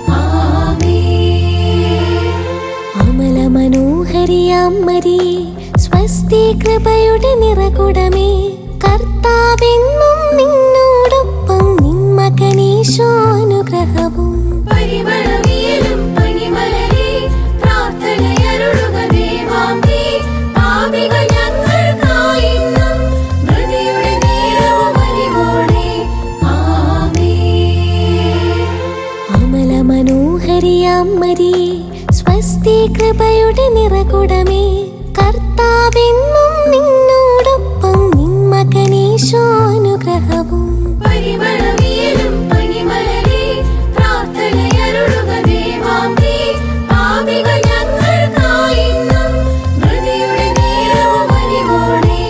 ആമേൻ. അമല മനോഹരിയാം മറിയേ സ്വസ്തി കൃപയുടെ നിറകുടമേ കർത്താവെന്നും നിന്നോടൊപ്പം നിൻ മകനീശോ അനുഗ്രഹവും പരിമളവിയലും പനിമലരേ പ്രാർത്ഥനയരുളുക ദേവാംബേ പാപികൾ ഞങ്ങൾക്കായിന്നും മൃതിയുടെ നേരവും അലിവോടെ ആമേൻ. അമല മനോഹരിയാം മറിയേ സ്വസ്തി കൃപയുടെ നിറകുടമേ കർത്താവെന്നും നിന്നോടൊപ്പം നിൻ മകനീശോ അനുഗ്രഹവും പരിമളവിയലും പനിമലരേ പ്രാർത്ഥനയരുളുക ദേവാംബേ പാപികൾ ഞങ്ങൾക്കായിന്നും മൃതിയുടെ നേരവും അലിവോടെ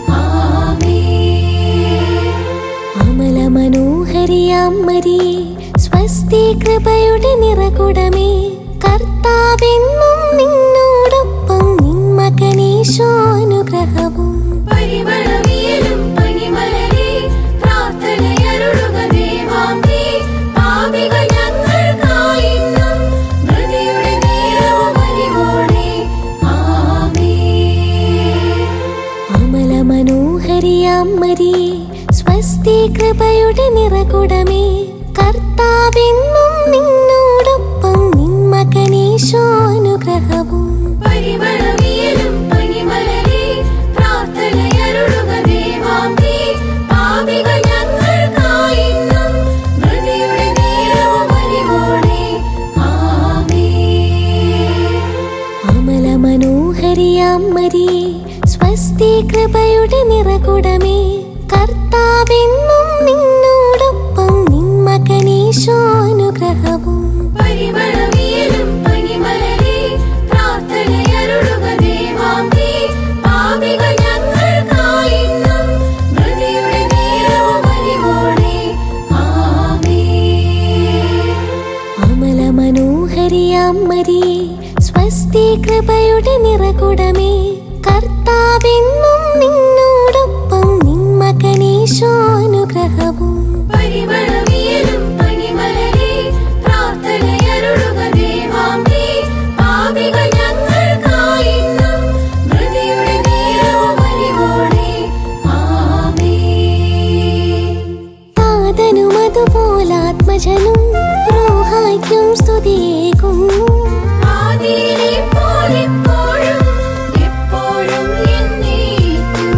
ആമേൻ. അമല മനോഹരിയാം മറിയേ സ്വസ്തി കൃപയുടെ നിറകുടമേ കർത്താവെന്നും നിന്നോടൊപ്പം നിൻ മകനീശോ അനുഗ്രഹവും പരിമളവിയലും പനിമലരേ പ്രാർത്ഥനയരുളുക ദേവാംബേ പാപികൾ ഞങ്ങൾക്കായിന്നും മൃതിയുടെ നേരവും അലിവോടെ ആമേൻ. അമല മനോഹരിയാം മറിയേ സ്വസ്തി കൃപയുടെ നിറകുടമേ കർത്താവെന്നും നിന്നോടൊപ്പം നിൻ മകനീശോ അനുഗ്രഹവും പരിമളവിയലും പനിമലരേ പ്രാർത്ഥനയരുളുക ദേവാംബേ പാപികൾ ഞങ്ങൾക്കായിന്നും മൃതിയുടെ നേരവും അലിവോടെ ആമേൻ. അമല മനോഹരിയാം മറിയേ സ്വസ്തി കൃപയുടെ നിറകുടമേ കർത്താവെന്നും നിന്നോടൊപ്പം നിൻ മകനീശോ അനുഗ്രഹവും പരിമളവിയലും പനിമലരേ പ്രാർത്ഥനയരുളുക ദേവാംബേ പാപികൾ ഞങ്ങൾക്കായിന്നും മൃതിയുടെ നേരവും അലിവോടെ ആമേൻ. അമല മനോഹരിയാം മറിയേ സ്വസ്തി കൃപയുടെ നിറകുടമേ കർത്താവെന്നും നിന്നോടൊപ്പം നിൻ മകനീശോ അനുഗ്രഹവും പരിമളവിയലും പനിമലരേ പ്രാർത്ഥനയരുളുക ദേവാംബേ പാപികൾ ഞങ്ങൾക്കായിന്നും മൃതിയുടെ നേരവും അലിവോടെ ആമേൻ. താതനും അതുപോലാത്മജനും റൂഹായ്ക്കും സ്തുതിയേകുന്നു ആദിയിലെ പോലെപ്പോഴും എപ്പോഴും എന്നേക്കും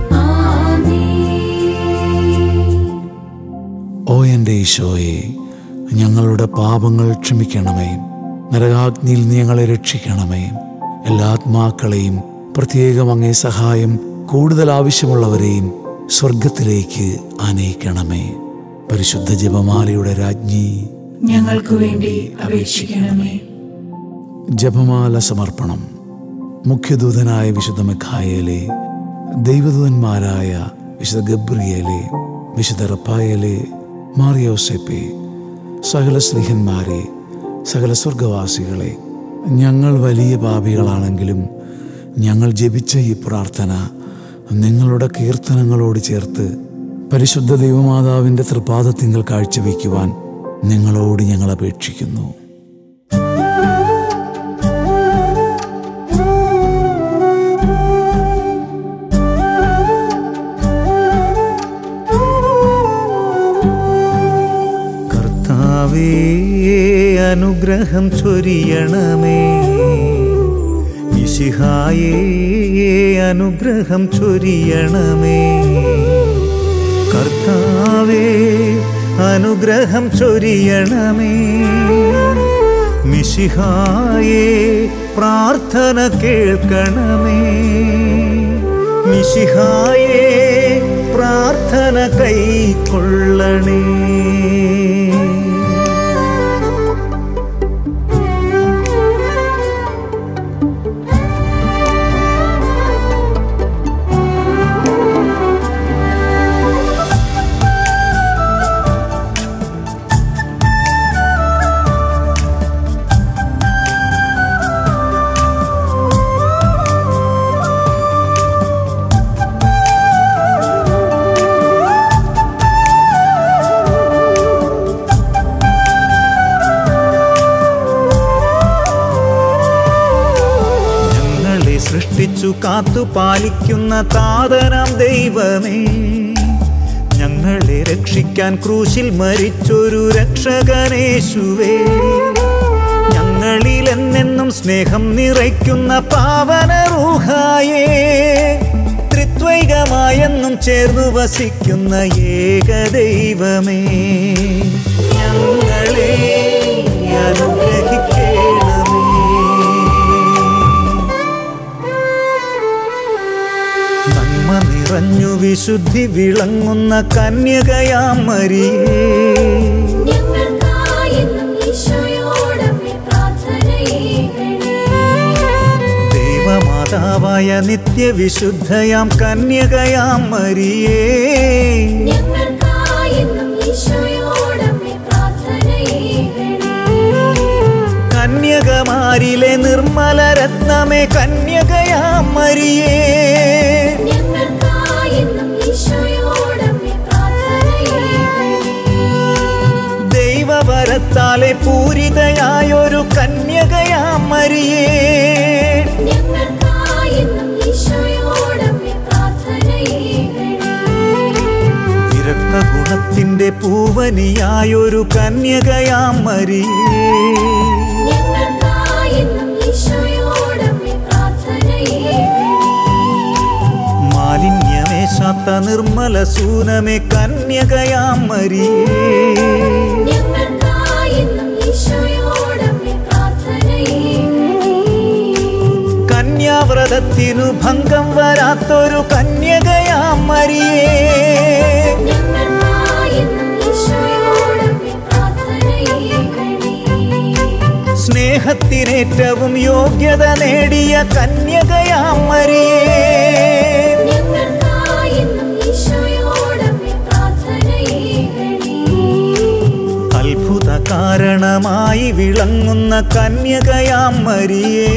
ആമേൻ. ഓ എൻ്റെ ഈശോയെ, ഞങ്ങളുടെ പാപങ്ങൾ ക്ഷമിക്കണമേ, നരകാഗ്നിയിൽ നീ ഞങ്ങളെ രക്ഷിക്കണമേ. എല്ലാ ആത്മാക്കളെയും, പ്രത്യേകം അങ്ങേ സഹായം കൂടുതൽ ആവശ്യമുള്ളവരെയും സ്വർഗത്തിലേക്ക് ആനയിക്കണമേ. പരിശുദ്ധ ജപമാലയുടെ രാജ്ഞി, ഞങ്ങൾക്ക് വേണ്ടി അപേക്ഷിക്കണമേ. ജപമാല സമർപ്പണം. മുഖ്യദൂതനായ വിശുദ്ധ മിഖായേലേ, ദൈവദൂതന്മാരായ വിശുദ്ധ ഗബ്രിയേലേ, വിശുദ്ധ റഫായേലേ, മാറിയോസേപ്പേ, സകല സ്ലീഹന്മാരെ, സകല സ്വർഗവാസികളെ, ഞങ്ങൾ വലിയ പാപികളാണെങ്കിലും ഞങ്ങൾ ജപിച്ച ഈ പ്രാർത്ഥന നിങ്ങളുടെ കീർത്തനങ്ങളോട് ചേർത്ത് പരിശുദ്ധ ദൈവമാതാവിൻ്റെ തൃപാദത്തിങ്കൽ കാഴ്ചവെക്കുവാൻ നിങ്ങളോട് ഞങ്ങൾ അപേക്ഷിക്കുന്നു. കർത്താവേ, അനുഗ്രഹം ചൊരിയണമേ. മിശിഹായേ, അനുഗ്രഹം ചൊരിയണമേ. കർത്താവേ, അനുഗ്രഹം ചൊരിയണമേ. മിശിഹായേ, പ്രാർത്ഥന കേൾക്കണമേ. മിശിഹായേ, പ്രാർത്ഥന കൈക്കൊള്ളണേ. സൃഷ്ടിച്ചു കാത്തു പാലിക്കുന്ന താതനാം ദൈവമേ, ഞങ്ങളെ രക്ഷിക്കാൻ ക്രൂശിൽ മരിച്ചൊരു രക്ഷകനേശുവേ, ഞങ്ങളിൽ എന്നെന്നും സ്നേഹം നിറയ്ക്കുന്ന പാവന റൂഹായേ, ത്രിത്വൈകമായെന്നും ചേർന്നു വസിക്കുന്ന ഏകദൈവമേ, ഞങ്ങളെ അനുഗ്രഹിക്കണമേ. നന്മ നിറഞ്ഞു വിശുദ്ധി വിളങ്ങുന്ന കന്യകയാം മരിയേ, ദൈവമാതാവായ നിത്യവിശുദ്ധയാം കന്യകയാം മരിയേ, കന്യകമാരിലെ നിർമ്മല രത്നമേ കന്യകയാം മരിയേ, ദൈവവരത്താലെ പൂരിതയായൊരു കന്യകയാം മരിയേ, വിരക്ത ഗുണത്തിന്റെ പൂവനിയായൊരു കന്യകയാം മരിയേ, മാലിന്യമേശാത്ത നിർമ്മല സൂനമേ കന്യകയാം മരിയേ, കന്യാവ്രതത്തിനു ഭംഗം വരാത്തൊരു കന്യകയാം മരിയേ, സ്നേഹത്തിനേറ്റവും യോഗ്യത നേടിയ കന്യകയാം മരിയേ, അത്ഭുത കാരണമായി വിളങ്ങുന്ന കന്യകയാം മരിയേ,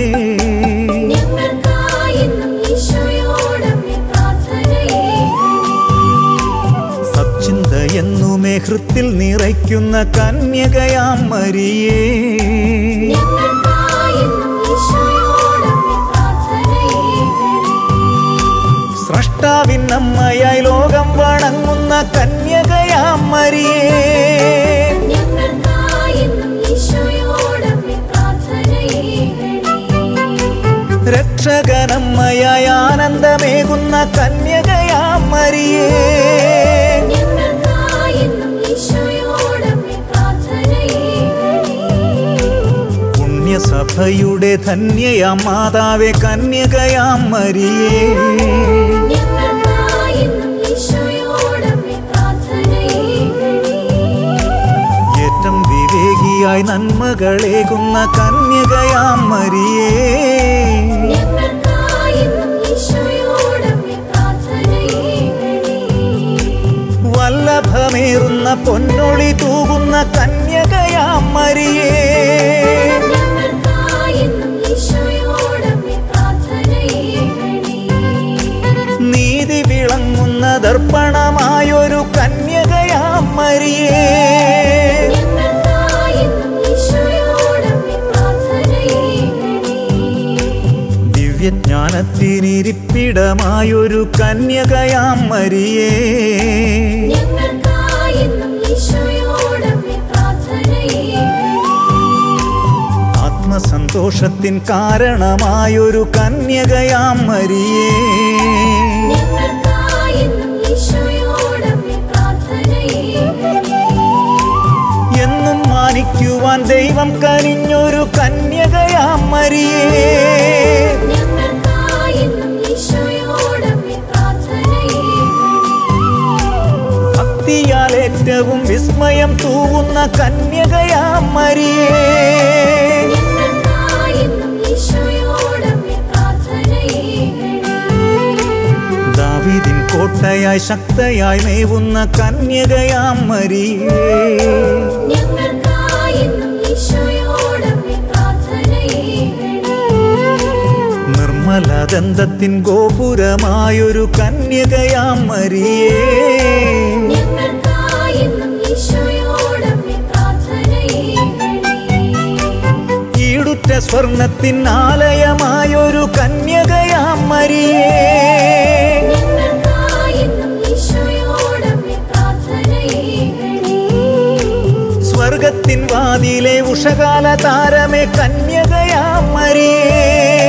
സച്ചിന്ത എന്നുമേ ഹൃത്തിൽ നിറയ്ക്കുന്ന കന്യകയാം മരിയേ, സ്രഷ്ടാവിൻ അമ്മയായി ലോകം വണങ്ങുന്ന കന്യകയാം മരിയേ, രക്ഷകനമ്മയായി ആനന്ദമേകുന്ന കന്യകയാം മരിയേ, പുണ്യസഭയുടെ ധന്യയാം മാതാവേ കന്യകയാം മരിയേ, ഏറ്റം വിവേകിയായി നന്മകളേകുന്ന കന്യകയാം മരിയേ, പൊന്നൊളി തൂകുന്ന കന്യകയാം മരിയേ. ഞങ്ങൾക്കായെന്നും ഈശോയോടമ്മേ പ്രാർത്ഥനയേകണേ. നീതി വിളങ്ങുന്ന ദർപ്പണമായൊരു കന്യകയാം മരിയേ. ഞങ്ങൾക്കായെന്നും ഈശോയോടമ്മേ പ്രാർത്ഥനയേകണേ. ദിവ്യജ്ഞാനത്തിനിരിപ്പിടമായൊരു കന്യകയാം മരിയേ. ഞങ്ങൾക്കായെന്നും ഈശോയോടമ്മേ പ്രാർത്ഥനയേകണേ. ആത്മസന്തോഷത്തിൻ കാരണമായൊരു കന്യകയാം മരിയേ. ഞങ്ങൾക്കായെന്നും ഈശോയോടമ്മേ പ്രാർത്ഥനയേകണേ. എന്നും മാനിക്കുവാൻ ദൈവം കനിഞ്ഞൊരു കന്യകയാം മരിയേ. ഞങ്ങൾക്കായെന്നും ഈശോയോടമ്മേ പ്രാർത്ഥനയേകണേ. ഭക്തിയാൽ ഏറ്റവും വിസ്മയം തൂവുന്ന കന്യകയാം മരിയേ. ഞങ്ങൾക്കായെന്നും ഈശോയോടമ്മേ പ്രാർത്ഥനയേകണേ. ദാവീദിൻ കോട്ടയായി ശക്തയായി മേവുന്ന കന്യകയാം മരിയേ. ഞങ്ങൾക്കായെന്നും ഈശോയോടമ്മേ പ്രാർത്ഥനയേകണേ. നിർമ്മലദന്തത്തിൻ ഗോപുരമായൊരു കന്യകയാം മരിയേ. ഞങ്ങൾക്കായെന്നും ഈശോയോടമ്മേ പ്രാർത്ഥനയേകണേ. ഈടുറ്റ സ്വർണത്തിൻ ആലയമായൊരു കന്യകയാം മരിയേ. ഞങ്ങൾക്കായെന്നും ഈശോയോടമ്മേ പ്രാർത്ഥനയേകണേ. സ്വർഗത്തിൻ വാതിലെ ഉഷകാല താരമേ കന്യകയാം മരിയേ.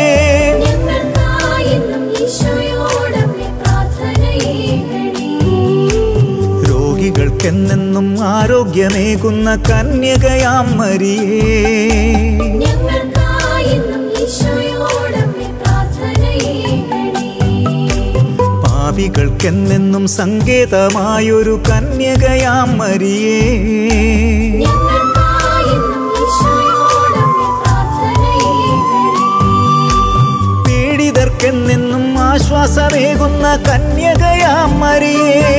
ഞങ്ങൾക്കായെന്നും ഈശോയോടമ്മേ പ്രാർത്ഥനയേകണേ. രോഗികൾക്കെന്നെന്നും ആരോഗ്യമേകുന്ന കന്യകയാം മരിയേ. ഞങ്ങൾക്കായെന്നും ഈശോയോടമ്മേ പ്രാർത്ഥനയേകണേ. പാപികൾക്കെന്നെന്നും സങ്കേതമായൊരു കന്യകയാം മരിയേ. ഞങ്ങൾക്കായെന്നും ഈശോയോടമ്മേ പ്രാർത്ഥനയേകണേ. പീഡിതർക്കെന്നെന്നും ആശ്വാസമേകുന്ന കന്യകയാം മരിയേ.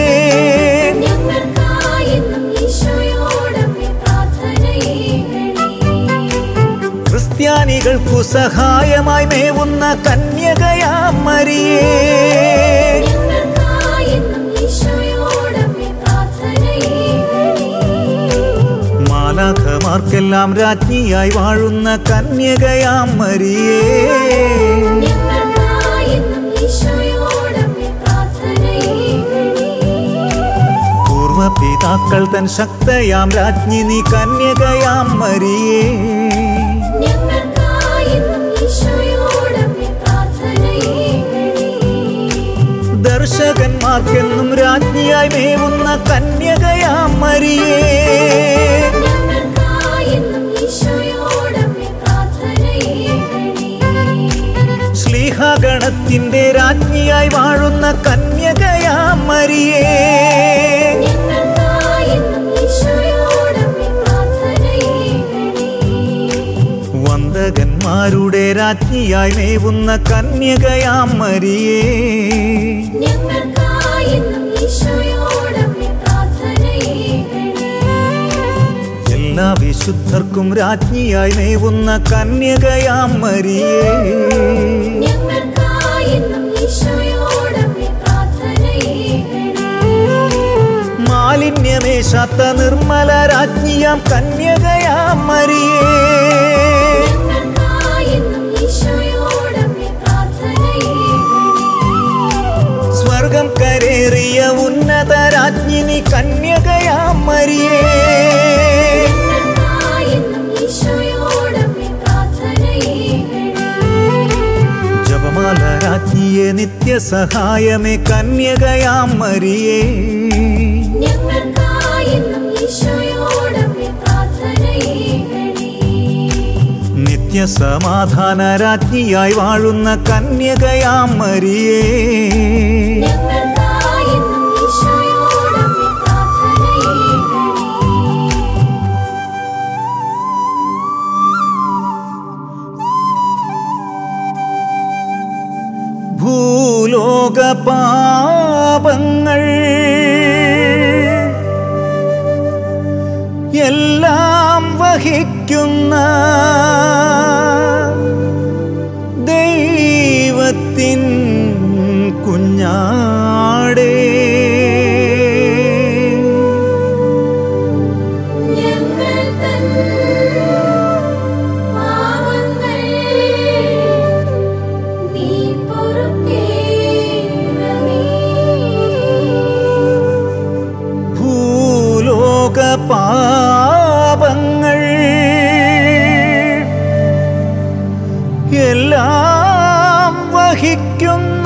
ഞങ്ങൾക്കായെന്നും ഈശോയോടമ്മേ പ്രാർത്ഥനയേകണേ. ക്രിസ്ത്യാനികൾക്കു സഹായമായി മേവുന്ന കന്യകയാം മരിയേ. ഞങ്ങൾക്കായെന്നും ഈശോയോടമ്മേ പ്രാർത്ഥനയേകണേ. മാലാഖമാർക്കെല്ലാം രാജ്ഞിയായി വാഴുന്ന കന്യകയാം മരിയേ. ഞങ്ങൾക്കായെന്നും ഈശോയോടമ്മേ പ്രാർത്ഥനയേകണേ. പൂർവപിതാക്കൾ തൻ ശക്തയാം രാജ്ഞി നീ കന്യകയാം മരിയേ. ഞങ്ങൾക്കായെന്നും ഈശോയോടമ്മേ പ്രാർത്ഥനയേകണേ. ദർശകന്മാർക്കെന്നും രാജ്ഞിയായി മേവുന്ന കന്യകയാം മരിയേ. ഞങ്ങൾക്കായെന്നും ഈശോയോടമ്മേ പ്രാർത്ഥനയേകണേ. ശ്ലീഹാഗണത്തിന്റെ രാജ്ഞിയായി വാഴുന്ന കന്യകയാം മരിയേ. ഞങ്ങൾക്കായെന്നും ഈശോയോടമ്മേ പ്രാർത്ഥനയേകണേ. വന്ദകന്മാരുടെ രാജ്ഞിയായി മേവുന്ന കന്യകയാം മരിയേ. ഞങ്ങൾക്കായെന്നും ഈശോയോടമ്മേ പ്രാർത്ഥനയേകണേ. എല്ലാ വിശുദ്ധർക്കും രാജ്ഞിയായി മേവുന്ന കന്യകയാം മരിയേ. ഞങ്ങൾക്കായെന്നും ഈശോയോടമ്മേ പ്രാർത്ഥനയേകണേ. മാലിന്യമേശാത്ത നിർമ്മല രാജ്ഞിയാം കന്യകയാം മരിയേ. ഞങ്ങൾക്കായെന്നും ഈശോയോടമ്മേ പ്രാർത്ഥനയേകണേ. സ്വർഗം കരേറിയ ഉന്നത രാജ്ഞി നീ കന്യകയാം മരിയേ. ഞങ്ങൾക്കായെന്നും ഈശോയോടമ്മേ പ്രാർത്ഥനയേകണേ. ജപമാല രാജ്ഞിയെ നിത്യസഹായമേ കന്യകയാം മരിയേ. ഞങ്ങൾക്കായെന്നും ഈശോയോടമ്മേ പ്രാർത്ഥനയേകണേ. നിത്യസമാധാന രാജ്ഞിയായി വാഴുന്ന കന്യകയാം മരിയേ. ഞങ്ങൾക്കായെന്നും ഈശോയോടമ്മേ പ്രാർത്ഥനയേകണേ. ഭൂലോക പാപങ്ങൾ എല്ലാം വഹിക്കുന്ന ദൈവത്തിൻ കുഞ്ഞാടേ, ഞങ്ങൾ തൻ പാവങ്ങൾ നീ പൊറുക്കേണമേ. ഭൂലോക പാപങ്ങൾ എല്ലാം വഹിക്കുന്ന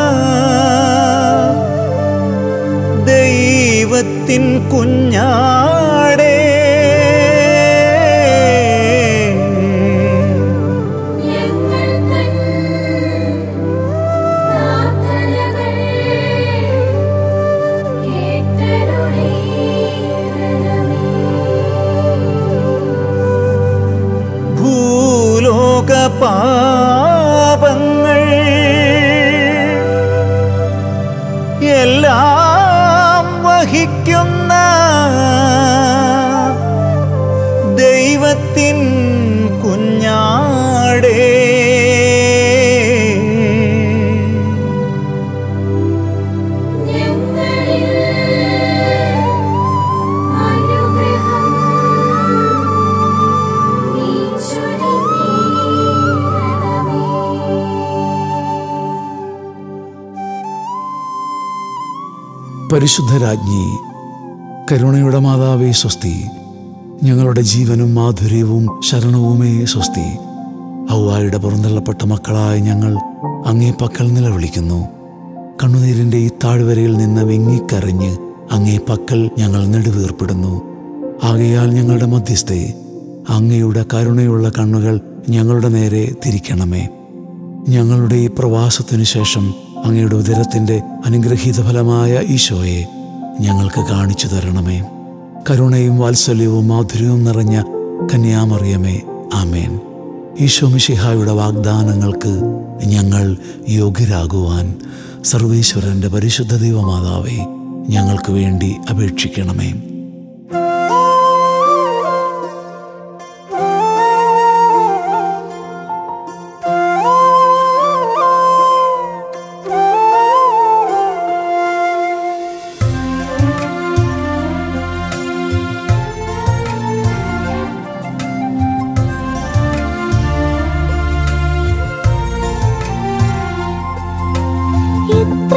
ദൈവത്തിൻ കുഞ്ഞാടേ, ഞങ്ങൾ തൻ പ്രാർത്ഥനകൾ കേട്ടരുളേണമേ. ഭൂലോക പാപങ്ങൾ എല്ലാം വഹിക്കുന്ന ദൈവത്തിൻ കുഞ്ഞാടേ, ഞങ്ങളിൽ അനുഗ്രഹം നീ ചൊരിഞ്ഞേണമേ. പരിശുദ്ധരാജ്ഞി, കരുണയുടെ മാതാവേ സ്വസ്തി. ഞങ്ങളുടെ ജീവനും മാധുര്യവും ശരണവുമേ സ്വസ്തി. ഹൗവായുടെ പുറന്തള്ളപ്പെട്ട മക്കളായ ഞങ്ങൾ അങ്ങേ പക്കൽ നിലവിളിക്കുന്നു. കണ്ണുനീരിൻ്റെ ഈ താഴ്വരയിൽ നിന്ന് വിങ്ങിക്കരഞ്ഞ് അങ്ങേ പക്കൽ ഞങ്ങൾ നെടുവീർപ്പിടുന്നു. ആകയാൽ ഞങ്ങളുടെ മധ്യസ്ഥേ, അങ്ങയുടെ കരുണയുള്ള കണ്ണുകൾ ഞങ്ങളുടെ നേരെ തിരിക്കണമേ. ഞങ്ങളുടെ ഈ പ്രവാസത്തിനു ശേഷം അങ്ങയുടെ ഉദരത്തിൻ്റെ അനുഗ്രഹീത ഫലമായ ഈശോയെ ഞങ്ങൾക്ക് കാണിച്ചു തരണമേ. കരുണയും വാത്സല്യവും മാധുര്യവും നിറഞ്ഞ കന്യാമറിയമേ, ആമേൻ. ഈശോ മിശിഹായുടെ വാഗ്ദാനങ്ങൾക്ക് ഞങ്ങൾ യോഗ്യരാകുവാൻ സർവേശ്വരൻ്റെ പരിശുദ്ധ ദൈവമാതാവേ, ഞങ്ങൾക്ക് വേണ്ടി അപേക്ഷിക്കണമേ. എത്ര